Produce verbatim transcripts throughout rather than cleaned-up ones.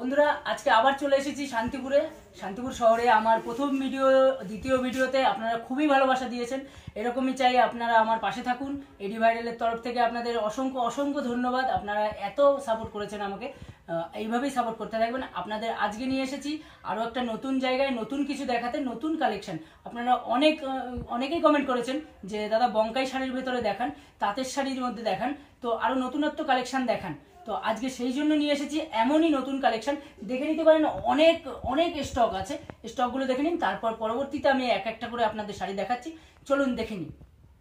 বন্ধুরা আজকে আবার চলে এসেছি শান্তিপুরে। শান্তিপুর শহরে আমার প্রথম ভিডিও দ্বিতীয় ভিডিওতে আপনারা খুবই ভালোবাসা দিয়েছেন। এরকমই চাই আপনারা আমার পাশে থাকুন। এডি ভাইরালের তরফ থেকে আপনাদের অসংখ্য অসংখ্য ধন্যবাদ। আপনারা এত সাপোর্ট করেছেন আমাকে, এইভাবেই সাপোর্ট করতে থাকবেন। আপনাদের আজকে নিয়ে এসেছি আরও একটা নতুন জায়গায়, নতুন কিছু দেখাতে, নতুন কালেকশন। আপনারা অনেক অনেকেই কমেন্ট করেছেন যে দাদা বঙ্কাই শাড়ির ভেতরে দেখান, তাঁতের শাড়ির মধ্যে দেখান, তো আরও নতুনত্ব কালেকশন দেখান। তো আজকে সেই জন্য নিয়ে এসেছি এমনই নতুন কালেকশন। দেখে নিতে পারেন, অনেক অনেক স্টক আছে, স্টকগুলো দেখে নিন। তারপর পরবর্তীতে আমি এক একটা করে আপনাদের শাড়ি দেখাচ্ছি, চলুন দেখে নিন।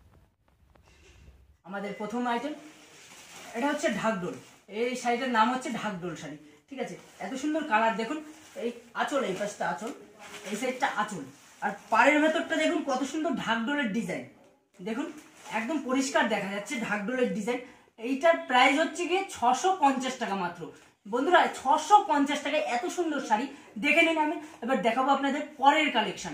আমাদের প্রথম আইটেম এটা হচ্ছে ঢাকডোল। এই শাড়িটার নাম হচ্ছে ঢাকডোল শাড়ি, ঠিক আছে। এত সুন্দর কালার দেখুন। এই আঁচল, এই পাশটা আঁচল, এই সাইডটা আঁচল, আর পাড়ের ভেতরটা দেখুন কত সুন্দর ঢাকডোলের ডিজাইন। দেখুন একদম পরিষ্কার দেখা যাচ্ছে ঢাকডোলের ডিজাইন। এইটার প্রাইস হচ্ছে গিয়ে ছশো পঞ্চাশ টাকা মাত্র। বন্ধুরা ছশো পঞ্চাশ টাকায় এত সুন্দর শাড়ি দেখে নিন। আমি এবার দেখাবো আপনাদের পরের কালেকশন।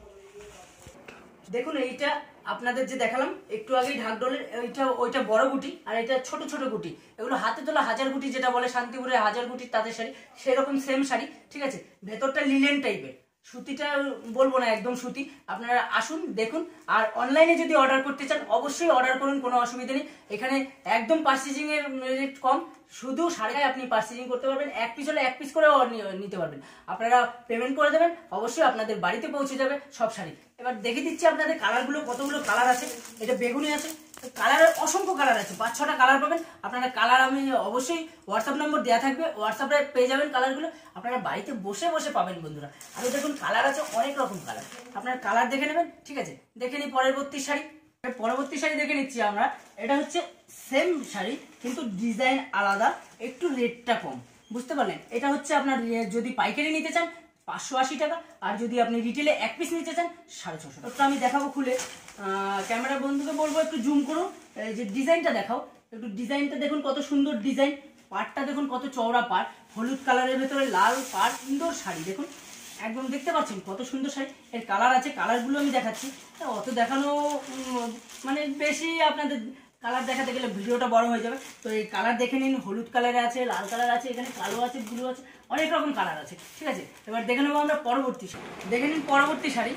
দেখুন এইটা আপনাদের যে দেখালাম একটু আগেই ঢাকডোলের, ওইটা ওইটা বড় গুটি আর এটা ছোট ছোট গুটি। এগুলো হাতে তোলা হাজার গুটি, যেটা বলে শান্তিপুরে হাজার গুটির তাঁতের শাড়ি, সেরকম সেম শাড়ি, ঠিক আছে। ভেতরটা লিলেন টাইপের, সুতিটা বলবো না, একদম সুতি। আপনারা আসুন দেখুন। আর অনলাইনে যদি অর্ডার করতে চান অবশ্যই অর্ডার করুন, কোনো অসুবিধা নেই। এখানে একদম পার্সেজিং এর রেট কম, শুধু সাড়ে আপনি পার্সেজিং করতে পারবেন। এক পিস হলে এক পিস করেও নিতে পারবেন। আপনারা পেমেন্ট করে দেবেন, অবশ্যই আপনাদের বাড়িতে পৌঁছে যাবে সব শাড়ি। এবার দেখে দিচ্ছি আপনাদের কালারগুলো, কতগুলো কালার আছে। এটা বেগুনি আছে, কালারের অসংখ্য কালার আছে, পাঁচ ছটা কালার পাবেন আপনারা। কালার আমি অবশ্যই হোয়াটসঅ্যাপ নম্বর দেওয়া থাকবে, হোয়াটসঅ্যাপে পেয়ে যাবেন কালারগুলো, আপনারা বাড়িতে বসে বসে পাবেন বন্ধুরা। আর দেখুন কালার আছে অনেক রকম কালার, আপনারা কালার দেখে নেবেন, ঠিক আছে। দেখে নিই পরবর্তী শাড়ি। পরবর্তী শাড়ি দেখে নিচ্ছি আমরা। এটা হচ্ছে সেম শাড়ি কিন্তু ডিজাইন আলাদা, একটু রেটটা কম, বুঝতে পারলেন। এটা হচ্ছে আপনার যদি পাইকারি নিতে চান পাঁচশো আশি টাকা, আর যদি আপনি রিটেলে এক পিস নিতে চান সাড়ে ছশো টাকা। আমি দেখাবো খুলে, ক্যামেরা বন্ধুকে বলবো একটু জুম করুন, যে ডিজাইনটা দেখাও একটু। ডিজাইনটা দেখুন কত সুন্দর ডিজাইন, পাড়টা দেখুন কত চওড়া পাড়, হলুদ কালারের ভেতরে লাল পাড়, সুন্দর শাড়ি দেখুন একদম, দেখতে পাচ্ছেন কত সুন্দর শাড়ি। এর কালার আছে, কালারগুলো আমি দেখাচ্ছি। অত দেখানো মানে বেশি আপনাদের কালার দেখাতে গেলে ভিডিওটা বড় হয়ে যাবে। তো এই কালার দেখে নিন, হলুদ কালারে আছে, লাল কালার আছে, এখানে কালো আছে, ব্লু আছে, অনেক রকম কালার আছে, ঠিক আছে। এবার দেখে নেবো আমরা পরবর্তী শাড়ি। দেখে নিন পরবর্তী শাড়ি।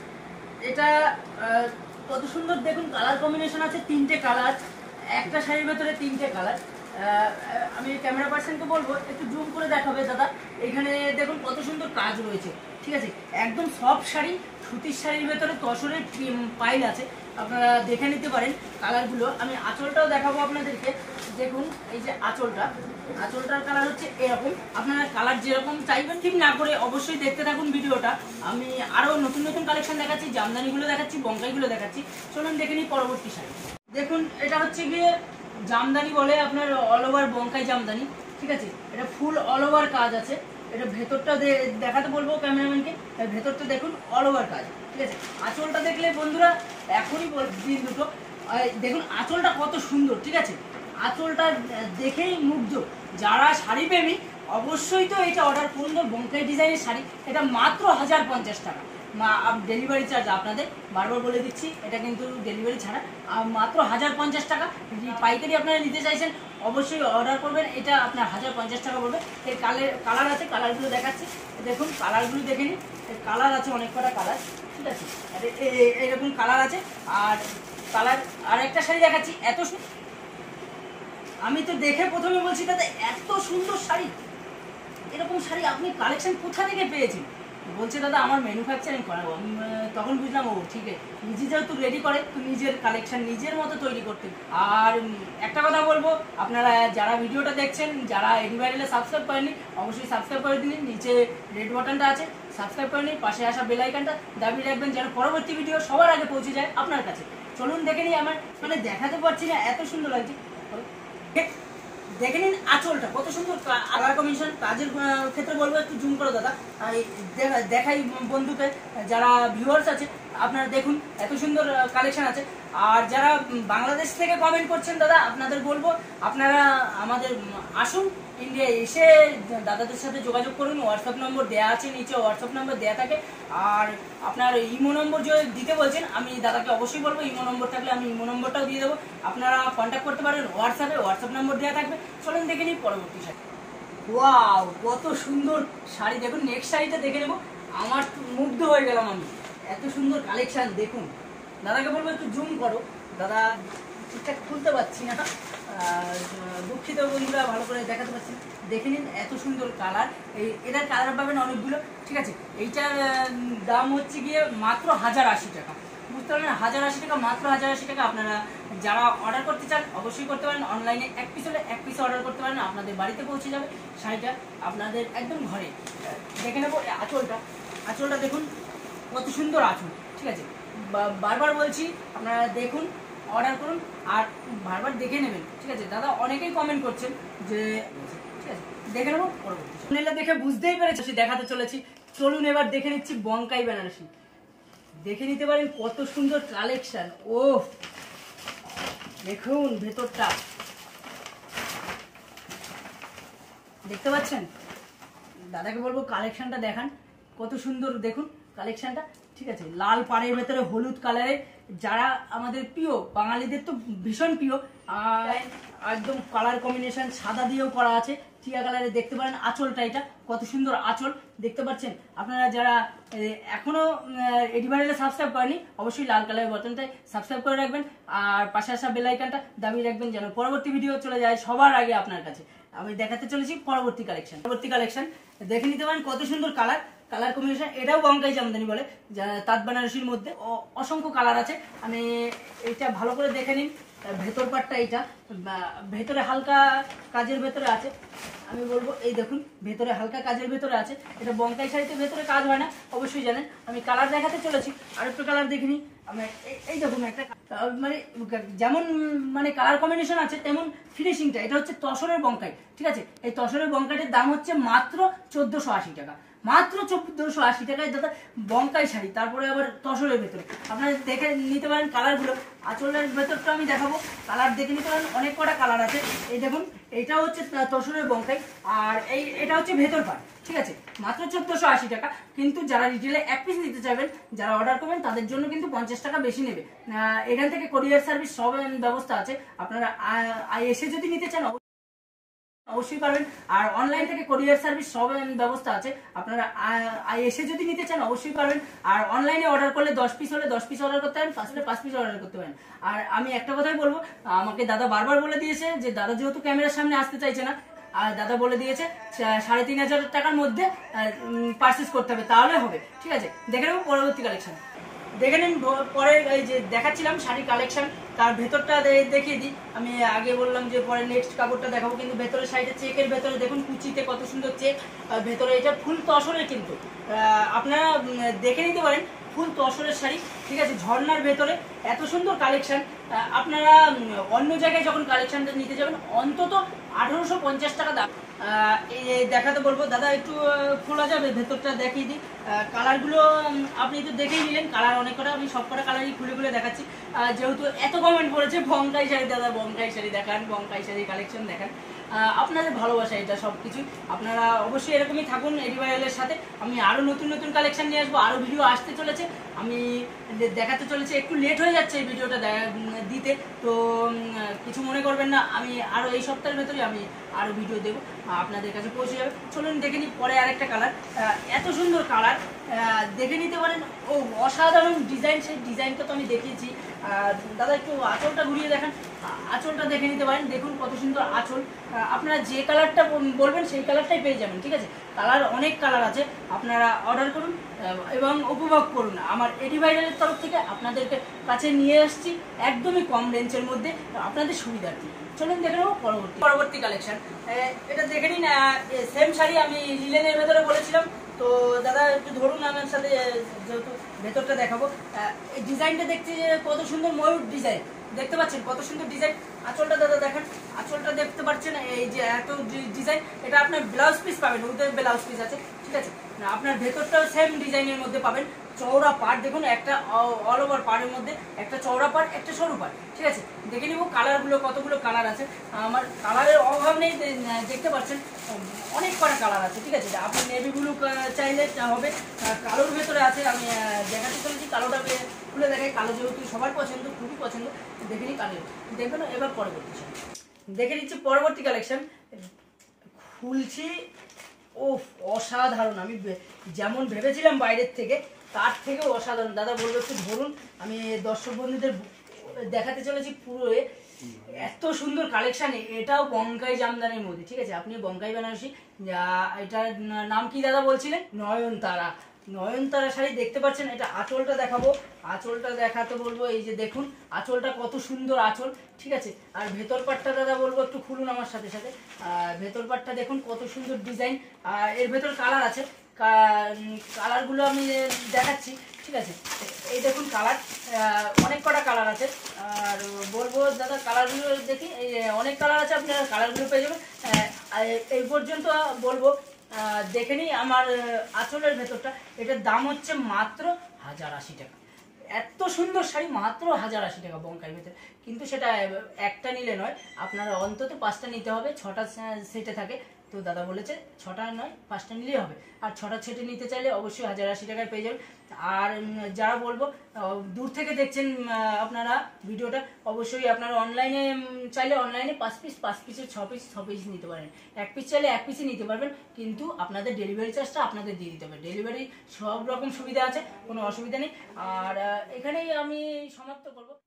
এটা কত সুন্দর দেখুন, কালার কম্বিনেশন আছে, তিনটে কালার, একটা শাড়ির ভেতরে তিনটে কালার। আমি ক্যামেরা পার্সনকে বলবো একটু জুম করে দেখাবে দাদা। এখানে দেখুন কত সুন্দর কাজ রয়েছে, ঠিক আছে। একদম সফট শাড়ি, সুতির শাড়ির ভেতরে তসরের পাইল আছে, আপনারা দেখে নিতে পারেন কালারগুলো। আমি আঁচলটাও দেখাবো আপনাদেরকে। দেখুন এই যে আঁচলটা, আঁচলটার কালার হচ্ছে এরকম। আপনারা কালার যেরকম চাইবেন ঠিক না করে অবশ্যই দেখতে থাকুন ভিডিওটা। আমি আরও নতুন নতুন কালেকশন দেখাচ্ছি, জামদানিগুলো দেখাচ্ছি, বঙ্কাইগুলো দেখাচ্ছি। চলুন দেখে নিই পরবর্তী শাড়ি। দেখুন এটা হচ্ছে গিয়ে জামদানি বলে আপনার, অল ওভার বঙ্কাই জামদানি, ঠিক আছে। এটা ফুল অল ওভার কাজ আছে। এটা ভেতরটা দেখাতে বলবো ক্যামেরাম্যানকে, ভেতরটা দেখুন অল ওভার কাজ, ঠিক আছে। আঁচলটা দেখলে বন্ধুরা এখনই দিন দুটো দেখুন আঁচলটা কত সুন্দর, ঠিক আছে। আঁচলটা দেখেই মুগ্ধ। যারা শাড়ি প্রেমী অবশ্যই তো এটা অর্ডার করুন। বঙ্কাই ডিজাইনের শাড়ি, এটা মাত্র হাজার পঞ্চাশ টাকা। ডেলিভারি চার্জ আপনাদের বারবার বলে দিচ্ছি, এটা কিন্তু ডেলিভারি ছাড়া, মাত্র হাজার পঞ্চাশ টাকা। পাইকারি আপনারা নিতে চাইছেন অবশ্যই অর্ডার করবেন, এটা আপনার হাজার পঞ্চাশ টাকা পড়বে। এর কালার কালার আছে, কালারগুলো দেখাচ্ছি দেখুন। কালারগুলো দেখে নিন, এর কালার আছে অনেক কটা কালার, ঠিক আছে। এরকম কালার আছে। আর কালার আর একটা শাড়ি দেখাচ্ছি, এত আমি তো দেখে প্রথমে বলছি দাদা এত সুন্দর শাড়ি, এরকম শাড়ি আপনি কালেকশন কোথা থেকে পেয়েছেন? বলছে দাদা আমার ম্যানুফ্যাকচারিং করাবো। তখন বুঝলাম ও ঠিক আছে, নিজে যেহেতু রেডি করে তো নিজের কালেকশন নিজের মতো তৈরি করতে। আর একটা কথা বলবো, আপনারা যারা ভিডিওটা দেখছেন, যারা এডি ভাইরালে সাবস্ক্রাইব করেননি অবশ্যই সাবস্ক্রাইব করে দিন। নিচে রেড বাটনটা আছে, সাবস্ক্রাইব করে নিন, পাশে আসা বেল আইকনটা দাবিয়ে রাখবেন যেন পরবর্তী ভিডিও সবার আগে পৌঁছে যায় আপনার কাছে। চলুন দেখে নিই। আমার মানে দেখাতে পারছি না, এত সুন্দর লাগছে। দেখে নিন আঁচলটা কত সুন্দর, কালার কম্বিনেশন। কাজের ক্ষেত্রে বলবো একটু জুম করো দাদা, দেখাই বন্ধুকে, যারা ভিউয়ার্স আছে আপনারা দেখুন এত সুন্দর কালেকশন আছে। আর যারা বাংলাদেশ থেকে কমেন্ট করছেন দাদা, আপনাদের বলবো আপনারা আমাদের আসুন ইন্ডিয়া, এসে দাদাদের সাথে যোগাযোগ করুন। হোয়াটসঅ্যাপ নম্বর দেওয়া আছে নিচে, হোয়াটসঅ্যাপ নম্বর দেওয়া থাকে। আর আপনার ইমো নম্বর যদি দিতে বলছেন আমি দাদাকে অবশ্যই বলবো ইমো নম্বর থাকলে আমি ইমো নম্বরটাও দিয়ে দেবো, আপনারা কন্ট্যাক্ট করতে পারেন হোয়াটসঅ্যাপে, হোয়াটসঅ্যাপ নম্বর দেওয়া থাকবে। চলুন দেখে নিই পরবর্তী শাড়ি। ওয়াও, কত সুন্দর শাড়ি! দেখুন নেক্সট শাড়িটা দেখে নেবো। আমার মুগ্ধ হয়ে গেলাম আমি, এত সুন্দর কালেকশন। দেখুন, দাদাকে বলবো একটু জুম করো। দাদা ঠিকঠাক খুলতে পারছি না, দুঃখিত বন্ধুরা, ভালো করে দেখাতে পারছি না। দেখে নিন, এত সুন্দর কালার। এই এটার কালার পাবেন অনেকগুলো, ঠিক আছে। এইটার দাম হচ্ছে গিয়ে মাত্র হাজার আশি টাকা, বুঝতে পারলেন? হাজার আশি টাকা, মাত্র হাজার আশি টাকা। আপনারা যারা অর্ডার করতে চান অবশ্যই করতে পারেন। অনলাইনে এক পিস হলে এক পিস অর্ডার করতে পারেন, আপনাদের বাড়িতে পৌঁছে যাবে শাড়িটা, আপনাদের একদম ঘরে। দেখে নেবো আঁচলটা। আঁচলটা দেখুন, কত সুন্দর আঁচল, ঠিক আছে। বারবার বলছি, আপনারা দেখুন, অর্ডার করুন, আর বারবার দেখে নেবেন, ঠিক আছে। দাদা অনেকেই কমেন্ট করছেন যে, ঠিক আছে, দেখে নেবো পরবর্তী। দেখে বুঝতেই পেরেছি দেখাতে চলেছি। চলুন এবার দেখে নিচ্ছি বঙ্কাই বেনারসি। দেখে নিতে পারেন কত সুন্দর কালেকশন। ও দেখুন ভেতরটা, দেখতে পাচ্ছেন? দাদাকে বলবো কালেকশনটা দেখান, কত সুন্দর দেখুন কালেকশনটা, ঠিক আছে। লাল পাড়ের ভেতরে হলুদ কালারের, যারা আমাদের প্রিয় বাঙালিদের তো ভীষণ প্রিয়, একদম কালার কম্বিনেশন সাদা দিয়েও করা আছে, টিয়া কালারে। দেখতে পারেন আঁচলটা, এটা কত সুন্দর আঁচল, দেখতে পাচ্ছেন? আপনারা যারা এখনো এডিভাইডারে সাবস্ক্রাইব করেনি অবশ্যই লাল কালারের বাটনটায় সাবস্ক্রাইব করে রাখবেন, আর পাশে আসা বেল আইকনটা দাবিয়ে রাখবেন যেন পরবর্তী ভিডিও চলে যায় সবার আগে আপনার কাছে। আমি দেখাতে চলেছি পরবর্তী কালেকশন। পরবর্তী কালেকশন দেখে নিতে পারেন কত সুন্দর কালার, কালার কম্বিনেশন। এটাও বঙ্কাই জামদানি বলে, তাঁত বেনারসির মধ্যে অসংখ্য কালার আছে। আমি এটা ভালো করে দেখে নিন। ভেতর পাটটা এইটা, ভেতরে হালকা কাজের ভেতরে আছে। আমি বলবো এই দেখুন, ভেতরে হালকা কাজের ভেতরে আছে। এটা বঙ্কাই শাড়িতে ভেতরে কাজ হয় না, অবশ্যই জানেন। আমি কালার দেখাতে চলেছি, আর একটু কালার দেখে নিই। আমি এই দেখুন একটা, মানে যেমন মানে কালার কম্বিনেশন আছে তেমন ফিনিশিংটা। এটা হচ্ছে তসরের বঙ্কাই, ঠিক আছে। এই তসরের বঙ্কাইটির দাম হচ্ছে মাত্র চোদ্দশো আশি টাকা, মাত্র চোদ্দশো আশি টাকায় দাদা বঙ্কাই শাড়ি, তারপরে আবার তসরের ভেতরে। আপনারা দেখে নিতে পারেন কালারগুলো। আঁচলের ভেতরটা আমি দেখাবো, কালার দেখে নিতে পারেন, অনেক কটা কালার আছে। এই দেখুন, এটা হচ্ছে তসরের বঙ্কাই, আর এই এটা হচ্ছে ভেতর পাট, ঠিক আছে। মাত্র চোদ্দশো আশি টাকা। কিন্তু যারা রিটেলে এক পিস নিতে চাইবেন, যারা অর্ডার করবেন, তাদের জন্য কিন্তু পঞ্চাশ টাকা বেশি নেবে। এখান থেকে কোরিয়ার সার্ভিস সব ব্যবস্থা আছে, আপনারা এসে যদি নিতে চান অবশ্যই পারবেন। আর অনলাইন থেকে কোরিয়ার সার্ভিস সব ব্যবস্থা আছে, আপনারা এসে যদি নিতে চান অবশ্যই পারবেন। আর অনলাইনে অর্ডার করলে দশ পিস হলে দশ পিস অর্ডার করতে পারেন, পাঁচ হলে পাঁচ পিস অর্ডার করতে পারেন। আর আমি একটা কথাই বলবো, আমাকে দাদা বারবার বলে দিয়েছে যে দাদা যেহেতু ক্যামেরার সামনে আসতে চাইছে না, আর দাদা বলে দিয়েছে সাড়ে তিন হাজার টাকার মধ্যে পারচেস করতে হবে, তাহলে হবে, ঠিক আছে। দেখে নেবো পরবর্তী কালেকশন। দেখে নিন পরে এই যে দেখাচ্ছিলাম শাড়ি কালেকশন, তার ভেতরটা দেখিয়ে দিই। আমি আগে বললাম যে পরে নেক্সট কাপড়টা দেখাবো, কিন্তু ভেতরে শাড়িটা চেকের ভেতরে দেখুন, কুচিতে কত সুন্দর চেক। আর ভেতরে এটা ফুল তসরের, কিন্তু আপনারা দেখে নিতে পারেন ফুল তসরের শাড়ি, ঠিক আছে। ঝর্ণার ভেতরে এত সুন্দর কালেকশন। আপনারা অন্য জায়গায় যখন কালেকশনটা নিতে যাবেন অন্তত আঠারোশো পঞ্চাশ টাকা দাম। দেখাতে বলবো দাদা, একটু খোলা যাবে? ভেতরটা দেখিয়ে দিই। কালারগুলো আপনি তো দেখেই নিলেন, কালার অনেক কটা, আমি সব কটা কালারই খুলে খুলে দেখাচ্ছি। যেহেতু এত কমেন্ট করেছে বঙ্কাই শাড়ি, দাদা বঙ্কাই শাড়ি দেখান, বঙ্কাই শাড়ি কালেকশন দেখান। আপনাদের ভালোবাসা এটা সব কিছু। আপনারা অবশ্যই এরকমই থাকুন এডিভাইএলের সাথে। আমি আরও নতুন নতুন কালেকশন নিয়ে আসবো, আরও ভিডিও আসতে চলেছে, আমি দেখাতে চলেছে। একটু লেট হয়ে যাচ্ছে এই ভিডিওটা দিতে, তো কিছু মনে করবেন না। আমি আরও এই সপ্তাহের ভেতরে আমি আরও ভিডিও দেবো, আপনাদের কাছে পৌঁছে যাবে। চলুন দেখে নিই পরে আরেকটা কালার। এত সুন্দর কালার দেখে নিতে পারেন। ও অসাধারণ ডিজাইন, সেই ডিজাইনটা তো আমি দেখিয়েছি। দাদা একটু আঁচলটা ঘুরিয়ে দেখান, আঁচলটা দেখে নিতে পারেন। দেখুন কত সুন্দর আঁচল। আপনারা যে কালারটা বলবেন সেই কালারটাই পেয়ে যাবেন, ঠিক আছে। কালার অনেক কালার আছে, আপনারা অর্ডার করুন এবং উপভোগ করুন। আমার এডিভাইডারের তরফ থেকে আপনাদের কাছে নিয়ে আসছি একদমই কম রেঞ্জের মধ্যে, আপনাদের সুবিধার্থে। চলুন দেখে নেবো পরবর্তী পরবর্তী কালেকশন। এটা দেখে নিন, সেম শাড়ি আমি লিলেনের ভেতরে বলেছিলাম, তো দাদা একটু ধরুন আমার সাথে, যেহেতু ভেতরটা দেখাবো। এই ডিজাইনটা দেখছি কত সুন্দর, ময়ূর ডিজাইন, দেখতে পাচ্ছেন কত সুন্দর ডিজাইন। আঁচলটা দাদা দেখেন, আঁচলটা দেখতে পাচ্ছেন, এই যে এত ডিজাইন। এটা আপনার ব্লাউজ পিস পাবেন, ওদের ব্লাউজ পিস আছে, ঠিক আছে। আপনার ভেতরটাও সেম ডিজাইনের মধ্যে পাবেন। চওড়া পাড় দেখুন, একটা অল ওভার পাড়ের মধ্যে একটা চওড়া পাড়, একটা সরু পাড়, ঠিক আছে। দেখে নিব কালারগুলো, কতগুলো কালার আছে। আমার কালারের অভাব নেই, দেখতে পাচ্ছেন অনেক কটা কালার আছে, ঠিক আছে। আপনি নেভি ব্লু চাইলে হবে, কালোর ভেতরে আছে। আমি দেখাতে চলেছি, কালোটা খুলে দেখাই। কালো যেহেতু সবার পছন্দ, খুবই পছন্দ, দেখে নিই কালো। দেখবেন এবার পরবর্তী দেখে নিচ্ছি পরবর্তী কালেকশন। খুলছি, ও অসাধারণ। আমি যেমন ভেবেছিলাম বাইরের থেকে তার থেকে অসাধারণ। দাদা বলবো একটু ধরুন, আমি দর্শক বন্ধুদের দেখাতে চলেছি পুরো এত সুন্দর কালেকশন। এটাও বঙ্কাই জামদানির মধ্যে, ঠিক আছে। আপনি বঙ্কাই বেনারসি, এটার নাম কি দাদা বলছিলেন? নয়নতারা। নয়নতারা শাড়ি দেখতে পাচ্ছেন। এটা আঁচলটা দেখাবো, আঁচলটা দেখাতে বলবো। এই যে দেখুন আঁচলটা কত সুন্দর আঁচল, ঠিক আছে। আর ভেতর পাটটা দাদা বলবো একটু খুলুন আমার সাথে সাথে। ভেতর পাটটা দেখুন কত সুন্দর ডিজাইন। আর এর ভেতর কালার আছে, কালারগুলো আমি দেখাচ্ছি, ঠিক আছে। এই দেখুন কালার, অনেক কটা কালার আছে। আর বলবো দাদা কালারগুলো দেখি, এই অনেক কালার আছে, আপনারা কালারগুলো পেয়ে যাবেন। এই পর্যন্ত বলবো দেখে নিই আমার আঁচলের ভেতরটা। এটার দাম হচ্ছে মাত্র হাজার আশি টাকা। এত সুন্দর শাড়ি মাত্র হাজার আশি টাকা বঙ্কাই ভেতর। কিন্তু সেটা একটা নিলে নয়, আপনারা অন্তত পাঁচটা নিতে হবে। ছটা সেটে থাকে, তো দাদা বলেছে ছটা নয় পাঁচটা নিলেই হবে। আর ছটা সেটে নিতে চাইলে অবশ্যই হাজার আশি টাকায় পেয়ে যাবেন। আর যারা বলবো দূর থেকে দেখছেন আপনারা ভিডিওটা, অবশ্যই আপনারা অনলাইনে চাইলে অনলাইনে পাঁচ পিস পাঁচ পিসের ছ পিস ছ পিস নিতে পারেন। এক পিস চাইলে এক পিসই নিতে পারবেন, কিন্তু আপনাদের ডেলিভারি চার্জটা আপনাদের দিয়ে দিতে হবে। ডেলিভারি সব রকম সুবিধা আছে, কোনো অসুবিধা নেই। আর এখানেই আমি সমাপ্ত করবো।